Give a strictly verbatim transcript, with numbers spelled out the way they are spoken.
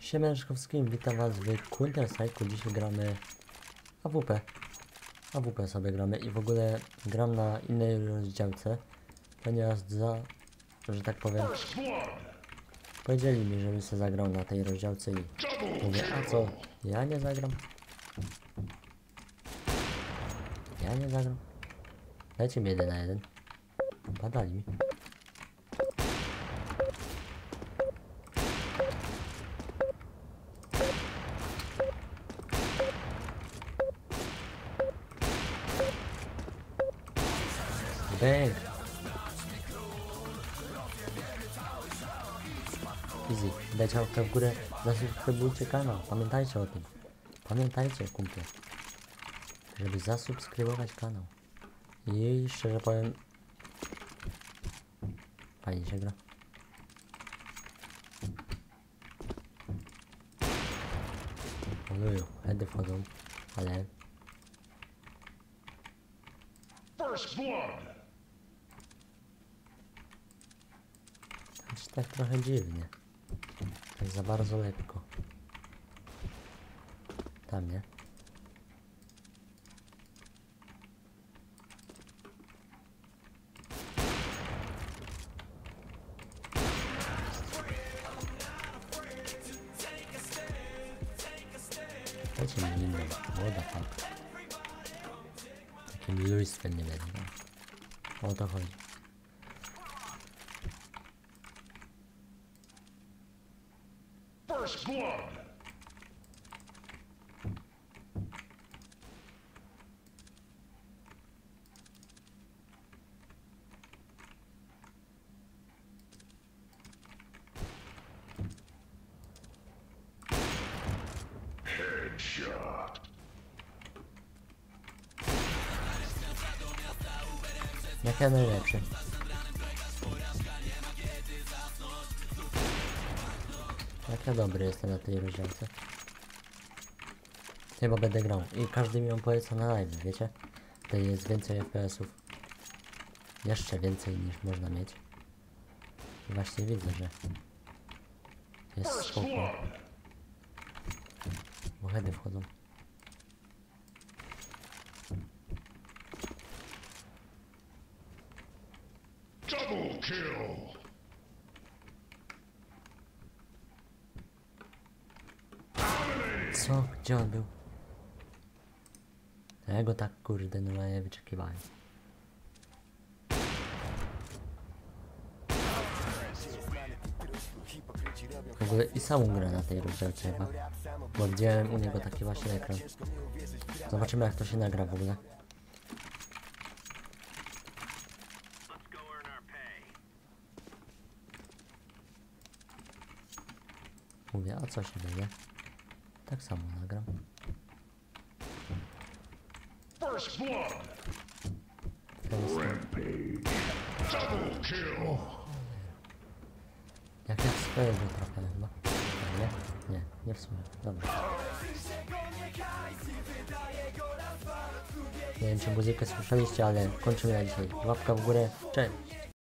Siemaneczkowskim, witam was w Counter Strike'u. Dzisiaj gramy A W P. A W P sobie gramy i w ogóle gram na innej rozdziałce, ponieważ za, że tak powiem, powiedzieli mi, żebym sobie zagrał na tej rozdziałce i mówię, a co, ja nie zagram? Ja nie zagram? Dajcie mi jeden na jeden. Badali mi. Bang! Easy. Dajcie łapkę w górę, zasubskrybujcie kanał. Pamiętajcie o tym. Pamiętajcie, kumple. Żeby zasubskrybować kanał. I szczerze powiem... Fajnie się gra. Ojojo, heady wchodzą, ale... First blood. Choć tak trochę dziwnie. Tak za bardzo lekko. Tam, nie? Dajcie mi inną. What the fuck. Takim luństwem nie będę. O to chodzi. First blood. Headshot. Jak ja najlepszy. Jak ja dobry jestem na tej rozdziałce. Chyba będę grał. I każdy mi ją poleca na live, wiecie? Tutaj jest więcej F P S-ów. Jeszcze więcej niż można mieć. I właśnie widzę, że jest spoko. Bo heady wchodzą. Double kill. Co? Gdzie on był? Ja go tak kurde normalnie wyczekiwałem. W ogóle i samą grę na tej rozdziałce chyba. Bo widziałem u niego taki właśnie ekran. Zobaczymy jak to się nagra w ogóle. Mówię, a co się dzieje? Tak samo nagram. First blood. Rampage. Double kill. Jak ja w swojego trafiałem chyba. Nie? Nie, nie w sumie. Dobra. Nie wiem czy muzykę słyszeliście, ale kończymy na dzisiaj. Łapka w górę. Cześć!